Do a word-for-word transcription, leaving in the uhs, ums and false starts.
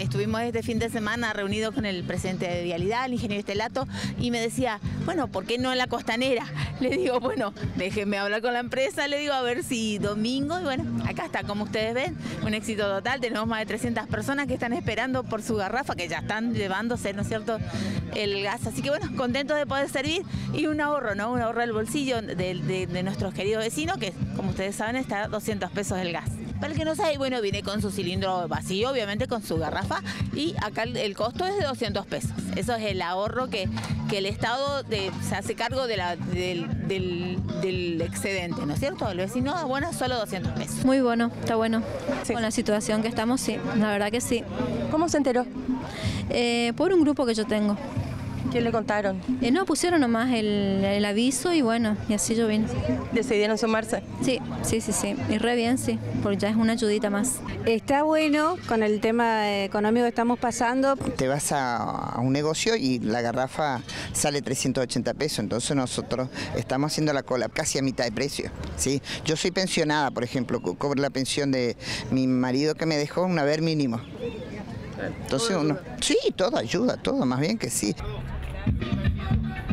estuvimos este fin de semana reunidos con el presidente de Vialidad, el ingeniero Estelato, y me decía, bueno, ¿por qué no en la costanera? Le digo, bueno, déjenme hablar con la empresa, le digo, a ver si domingo, y bueno, acá está, como ustedes ven, un éxito total, tenemos más de trescientas personas que están esperando por su garrafa, que ya están llevándose, ¿no es cierto?, el gas, así que bueno, contentos de poder servir, y un ahorro, ¿no?, un ahorro del bolsillo de, de, de nuestros queridos vecinos, que como ustedes saben está a doscientos pesos el gas. Para el que no sabe, bueno, viene con su cilindro vacío, obviamente con su garrafa, y acá el, el costo es de doscientos pesos. Eso es el ahorro que, que el Estado de, se hace cargo de la, del, del, del excedente, ¿no es cierto? El vecino, bueno, solo doscientos pesos. Muy bueno, está bueno. Sí. Con la situación que estamos, sí, la verdad que sí. ¿Cómo se enteró? Eh, por un grupo que yo tengo. ¿Quién le contaron? Eh, no, pusieron nomás el, el aviso y bueno, y así yo vine. ¿Decidieron sumarse? Sí, sí, sí, sí. Y re bien, sí, porque ya es una ayudita más. Está bueno con el tema económico que estamos pasando. Te vas a, a un negocio y la garrafa sale trescientos ochenta pesos, entonces nosotros estamos haciendo la cola casi a mitad de precio, ¿sí? Yo soy pensionada, por ejemplo, co- cobro la pensión de mi marido que me dejó un haber mínimo. Entonces uno, sí, todo ayuda, todo, más bien que sí.